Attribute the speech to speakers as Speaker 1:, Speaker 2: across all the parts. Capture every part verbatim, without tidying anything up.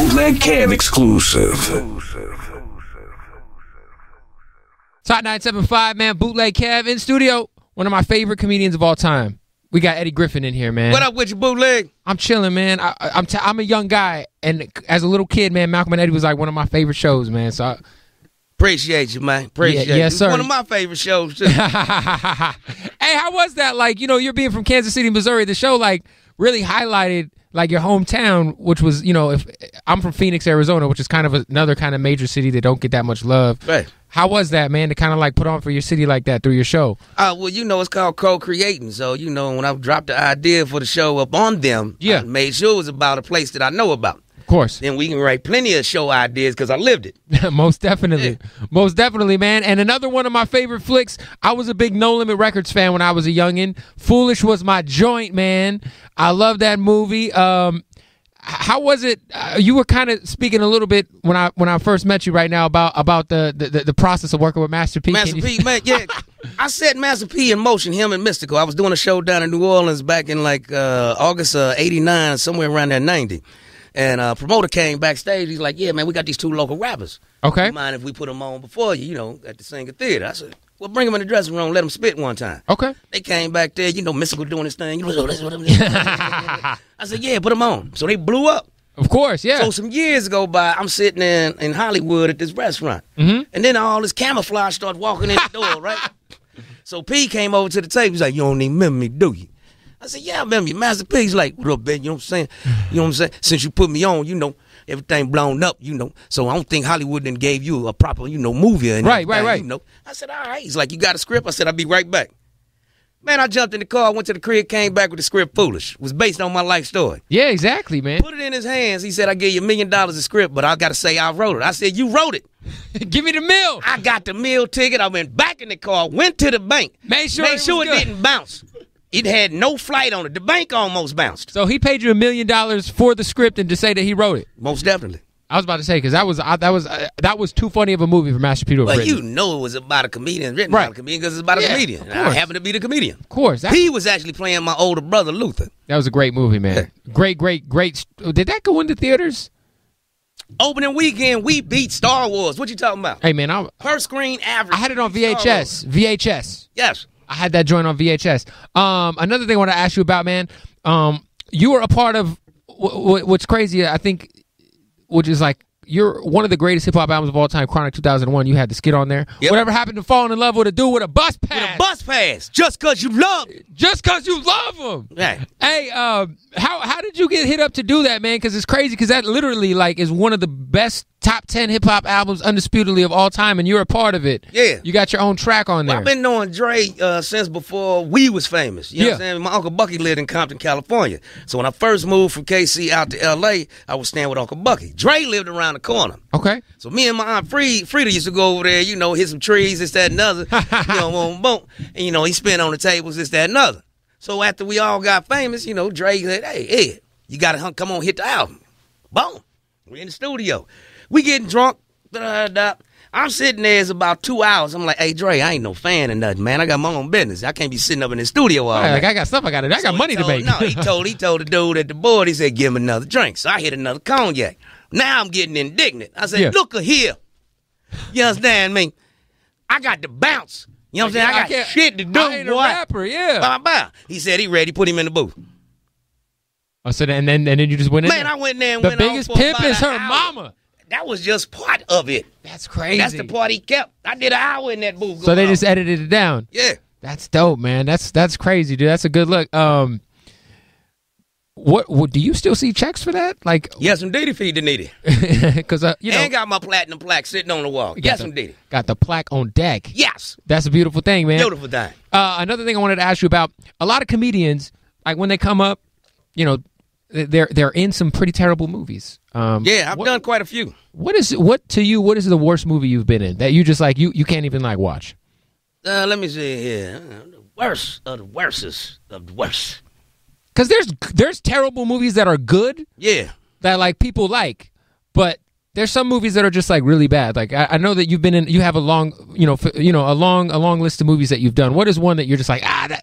Speaker 1: Bootleg Kev exclusive.
Speaker 2: Top nine seven five, man. Bootleg Kev in studio. One of my favorite comedians of all time. We got Eddie Griffin in here, man.
Speaker 3: What up with you, Bootleg?
Speaker 2: I'm chilling, man. I, I, I'm t- I'm a young guy, and as a little kid, man, Malcolm and Eddie was like one of my favorite shows, man. So I,
Speaker 3: appreciate you, man. Appreciate
Speaker 2: yeah,
Speaker 3: you.
Speaker 2: yes,
Speaker 3: It's
Speaker 2: sir.
Speaker 3: one of my favorite shows too.
Speaker 2: Hey, how was that? Like, you know, you're being from Kansas City, Missouri. The show like really highlighted like your hometown, which was, you know, if I'm from Phoenix, Arizona, which is kind of another kind of major city that don't get that much love.
Speaker 3: Right.
Speaker 2: How was that, man, to kind of like put on for your city like that through your show?
Speaker 3: Uh, well, you know, it's called co-creating. So, you know, when I dropped the idea for the show up on them,
Speaker 2: Yeah.
Speaker 3: I made sure it was about a place that I know about.
Speaker 2: Of course.
Speaker 3: Then we can write plenty of show ideas because I lived it.
Speaker 2: Most definitely. Most definitely, man. And another one of my favorite flicks, I was a big No Limit Records fan when I was a youngin'. Foolish was my joint, man. I love that movie. Um, how was it? Uh, you were kind of speaking a little bit when I when I first met you right now about about the the, the process of working with Master P.
Speaker 3: Master
Speaker 2: Can you-
Speaker 3: P, man, yeah. I set Master P in motion, him and Mystical. I was doing a show down in New Orleans back in like uh, August uh, eighty-nine, somewhere around there, ninety. And uh, promoter came backstage. He's like, yeah, man, we got these two local rappers.
Speaker 2: Okay.
Speaker 3: You mind if we put them on before you, you know, at the Singer Theater? I said, well, bring them in the dressing room, let them spit one time.
Speaker 2: Okay.
Speaker 3: They came back there, you know, Mystical doing his thing. You know, so that's what I'm doing. I said, yeah, put them on. So they blew up.
Speaker 2: Of course, yeah.
Speaker 3: So some years go by, I'm sitting in, in Hollywood at this restaurant.
Speaker 2: Mhm.
Speaker 3: And then all this camouflage started walking in the door, right? So P came over to the table. He's like, you don't even remember me, do you? I said, yeah, I remember you. Master P. He's like, what up, man? You know what I'm saying? You know what I'm saying? Since you put me on, you know, everything blown up, you know. So I don't think Hollywood then gave you a proper, you know, movie. And
Speaker 2: Right, right,
Speaker 3: everything,
Speaker 2: right.
Speaker 3: You know. I said, all right. He's like, you got a script? I said, I'll be right back. Man, I jumped in the car, went to the crib, came back with the script. Foolish. It was based on my life story.
Speaker 2: Yeah, exactly, man.
Speaker 3: Put it in his hands. He said, I gave you a million dollars of script, but I got to say I wrote it. I said, you wrote it.
Speaker 2: Give me the meal.
Speaker 3: I got the meal ticket. I went back in the car, went to the bank.
Speaker 2: Made sure
Speaker 3: Made
Speaker 2: it
Speaker 3: sure
Speaker 2: was
Speaker 3: it
Speaker 2: good.
Speaker 3: didn't bounce. It had no flight on it. The bank almost bounced.
Speaker 2: So he paid you a million dollars for the script and to say that he wrote it.
Speaker 3: Most definitely.
Speaker 2: I was about to say because that was I, that was uh, that was too funny of a movie for Master P to have
Speaker 3: But
Speaker 2: written.
Speaker 3: you know it was about a comedian, written
Speaker 2: Right.
Speaker 3: about a comedian because it's about a
Speaker 2: Yeah,
Speaker 3: comedian.
Speaker 2: of
Speaker 3: And I
Speaker 2: course.
Speaker 3: happen to be the comedian.
Speaker 2: Of course, that,
Speaker 3: He was actually playing my older brother, Luther.
Speaker 2: that was a great movie, man. Great, great, great. st- Did that go into theaters?
Speaker 3: Opening weekend, we beat Star Wars. What you talking about?
Speaker 2: Hey, man, I
Speaker 3: Per screen average.
Speaker 2: I had it on
Speaker 3: beat Star
Speaker 2: V H S. V H S.
Speaker 3: Wars. Yes.
Speaker 2: I had that joint on V H S. Um, another thing I want to ask you about, man. Um, you were a part of w- w- what's crazy. I think, which is like. You're one of the greatest hip hop albums of all time, Chronic two thousand one. You had the skit on there.
Speaker 3: Yep.
Speaker 2: Whatever happened to falling in love with a dude with a bus pass?
Speaker 3: With a bus pass. Just because you love it.
Speaker 2: Just because you love him.
Speaker 3: Right.
Speaker 2: Hey, um, how how did you get hit up to do that, man? Because it's crazy. Because that literally like is one of the best top ten hip hop albums, undisputedly of all time, and you're a part of it.
Speaker 3: Yeah.
Speaker 2: You got your own track on
Speaker 3: Well,
Speaker 2: there.
Speaker 3: I've been knowing Dre uh, since before we was famous. You know
Speaker 2: Yeah.
Speaker 3: what I'm saying? My Uncle Bucky lived in Compton, California. So when I first moved from K C out to L A, I was staying with Uncle Bucky. Dre lived around the corner.
Speaker 2: Okay.
Speaker 3: So me and my aunt Frida, Frida used to go over there, you know, hit some trees, this, that, and other. you know, boom, boom. And, you know, he spin on the tables, this, that, and other. So after we all got famous, you know, Dre said, hey, Ed, you got to come on, hit the album. Boom. We're in the studio. We getting drunk. Da, da, da. I'm sitting there, it's about two hours. I'm like, hey, Dre, I ain't no fan of nothing, man. I got my own business. I can't be sitting up in the studio all
Speaker 2: Right,
Speaker 3: night.
Speaker 2: like I got stuff I got. I got
Speaker 3: So he
Speaker 2: money to
Speaker 3: told-
Speaker 2: make.
Speaker 3: No, he told he told the dude at the board, he said, give him another drink. So I hit another cognac. Now I'm getting indignant. I said,
Speaker 2: Yeah.
Speaker 3: look a here. You understand me? I got to bounce. You know what I'm saying? I got
Speaker 2: can't-
Speaker 3: shit to do,
Speaker 2: I ain't
Speaker 3: boy.
Speaker 2: a rapper, yeah.
Speaker 3: Bow, bow. He said he ready. Put him in the booth.
Speaker 2: Oh, so then, and then and then you just went in.
Speaker 3: Man,
Speaker 2: there.
Speaker 3: I went there and
Speaker 2: the
Speaker 3: went on
Speaker 2: biggest
Speaker 3: for
Speaker 2: pimp
Speaker 3: about
Speaker 2: is
Speaker 3: an
Speaker 2: her
Speaker 3: hour.
Speaker 2: mama.
Speaker 3: That was just part of it.
Speaker 2: That's crazy.
Speaker 3: That's the part he kept. I did an hour in that booth.
Speaker 2: So
Speaker 3: going
Speaker 2: they
Speaker 3: on.
Speaker 2: just edited it down.
Speaker 3: Yeah.
Speaker 2: That's dope, man. That's that's crazy, dude. That's a good look. Um, what, what do you still see checks for that? Like,
Speaker 3: Yes, indeed, if he didn't need it.
Speaker 2: because uh, you know,
Speaker 3: And got my platinum plaque sitting on the wall.
Speaker 2: got
Speaker 3: Yes,
Speaker 2: the-
Speaker 3: indeed.
Speaker 2: got the plaque on deck.
Speaker 3: Yes.
Speaker 2: That's a beautiful thing, man.
Speaker 3: Beautiful thing.
Speaker 2: Uh, another thing I wanted to ask you about: a lot of comedians, like when they come up, you know, they're they're in some pretty terrible movies. Um,
Speaker 3: Yeah, I've
Speaker 2: what,
Speaker 3: done quite a few.
Speaker 2: What is what to you? What is the worst movie you've been in that you just like you you can't even like watch?
Speaker 3: Uh, let me see here. Uh, the worst of the worstest of the worst.
Speaker 2: Because there's there's terrible movies that are good
Speaker 3: Yeah.
Speaker 2: that like people like, but there's some movies that are just like really bad. Like I, I know that you've been in, you have a long, you know, f- you know, a long a long list of movies that you've done. What is one that you're just like ah that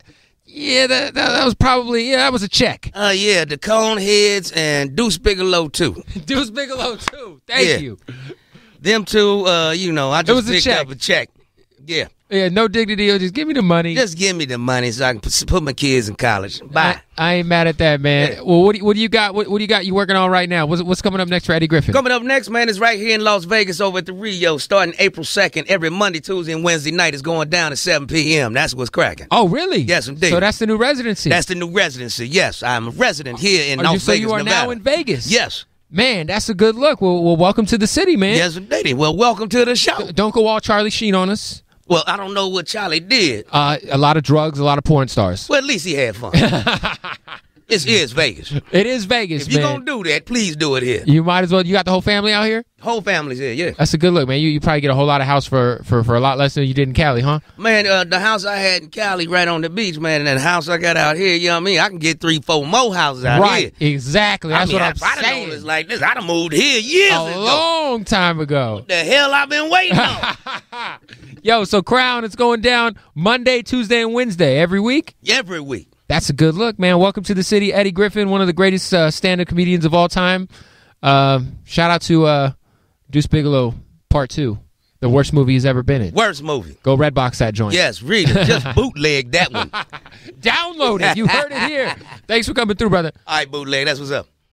Speaker 2: Yeah, that, that that was probably yeah, that was a check.
Speaker 3: Uh, yeah, the Coneheads and Deuce Bigelow too.
Speaker 2: Deuce Bigelow too. Thank
Speaker 3: Yeah.
Speaker 2: you.
Speaker 3: Them two, uh, you know, I just
Speaker 2: was a
Speaker 3: picked
Speaker 2: check.
Speaker 3: up a check. Yeah,
Speaker 2: Yeah, no dignity. Just give me the money.
Speaker 3: just give me the money so I can put, put my kids in college. Bye.
Speaker 2: I, I ain't mad at that, man.
Speaker 3: Yeah.
Speaker 2: Well, what do, you- what do you got? What, what do you got? You working on right now? What's what's coming up next for Eddie Griffin?
Speaker 3: Coming up next, man, is right here in Las Vegas over at the Rio, starting April second. Every Monday, Tuesday, and Wednesday night is going down at seven p.m. That's what's cracking.
Speaker 2: Oh, really?
Speaker 3: Yes, indeed.
Speaker 2: So that's the new residency.
Speaker 3: That's the new residency. Yes, I'm a resident here in
Speaker 2: Are
Speaker 3: Las
Speaker 2: you, so
Speaker 3: Vegas,
Speaker 2: you are
Speaker 3: Nevada.
Speaker 2: now in Vegas.
Speaker 3: Yes.
Speaker 2: Man, that's a good look. Well, well welcome to the city, man.
Speaker 3: Yes, indeed. Well, welcome to the show.
Speaker 2: Don't go all Charlie Sheen on us.
Speaker 3: Well, I don't know what Charlie did.
Speaker 2: Uh, a lot of drugs, a lot of porn stars.
Speaker 3: Well, at least he had fun. This is Vegas.
Speaker 2: It is Vegas,
Speaker 3: If you're
Speaker 2: man.
Speaker 3: going to do that, please do it here.
Speaker 2: You might as well. You got the whole family out here?
Speaker 3: Whole family's here, yeah.
Speaker 2: That's a good look, man. You, you probably get a whole lot of house for, for, for a lot less than you did in Cali, huh?
Speaker 3: Man, uh, the house I had in Cali right on the beach, man, and the house I got out here, you know what I mean? I can get three, four more houses out
Speaker 2: right,
Speaker 3: here.
Speaker 2: exactly. That's
Speaker 3: I mean,
Speaker 2: what I'm
Speaker 3: if I'd have known
Speaker 2: saying.
Speaker 3: it's like this, I'd have moved here years
Speaker 2: A
Speaker 3: ago.
Speaker 2: long time ago.
Speaker 3: The hell I've been waiting on.
Speaker 2: Yo, so Crown, it's going down Monday, Tuesday, and Wednesday every week?
Speaker 3: Every week.
Speaker 2: That's a good look, man. Welcome to the city. Eddie Griffin, one of the greatest uh, stand-up comedians of all time. Uh, shout out to uh, Deuce Bigelow, Part two. The worst movie he's ever been in.
Speaker 3: Worst movie.
Speaker 2: Go Redbox that joint.
Speaker 3: Yes, read it. Just bootleg that one.
Speaker 2: Download it. You heard it here. Thanks for coming through, brother.
Speaker 3: All right, bootleg. That's what's up.